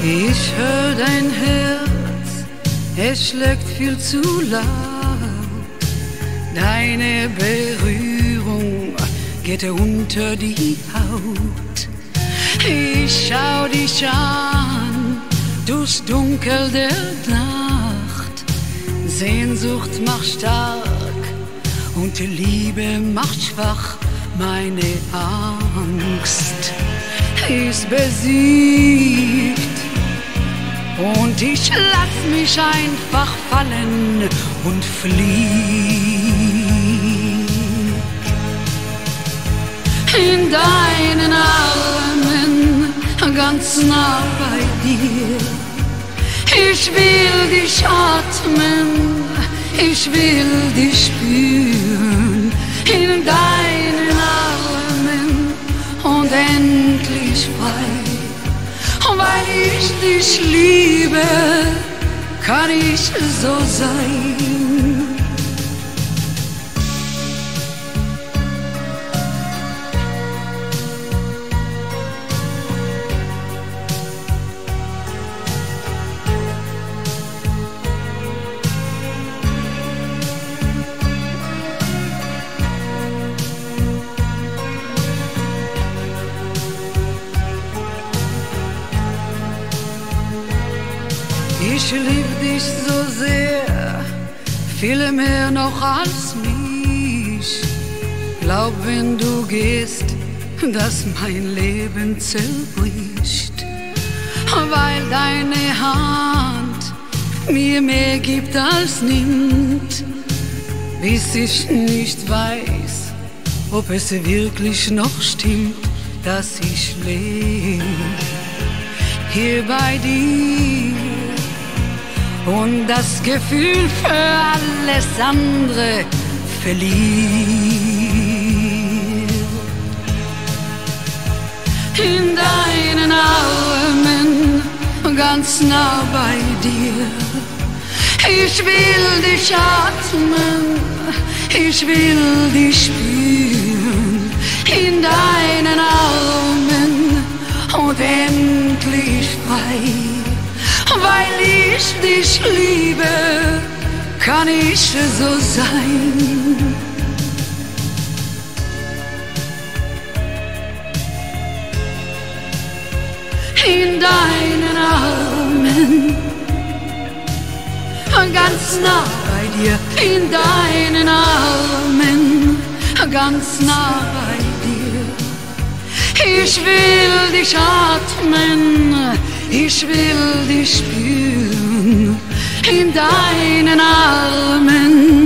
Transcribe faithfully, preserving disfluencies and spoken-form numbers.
Ich hör dein Herz, es schlägt viel zu laut. Deine Berührung geht unter die Haut. Ich schau dich an, durchs Dunkel der Nacht. Sehnsucht macht stark und die Liebe macht schwach. Meine Angst ist besiegt und ich lass mich einfach fallen und flieh in deinen Armen, ganz nah bei dir. Ich will dich atmen, ich will dich spüren in deinen Armen und endlich frei. Und weil ich dich liebe, kann ich so sein. Ich lieb dich so sehr, viel mehr noch als mich. Glaub, wenn du gehst, dass mein Leben zerbricht, weil deine Hand mir mehr gibt als nimmt, bis ich nicht weiß, ob es wirklich noch stimmt, dass ich lebe hier bei dir. Und das Gefühl für alles andere verliert. In deinen Armen, ganz nah bei dir. Ich will dich atmen, ich will dich spüren. In deinen Armen und endlich frei. Weil ich dich liebe, kann ich so sein. In deinen Armen, ganz nah bei dir. In deinen Armen, ganz nah bei dir. Ich will dich atmen, ich will dich spüren in deinen Armen.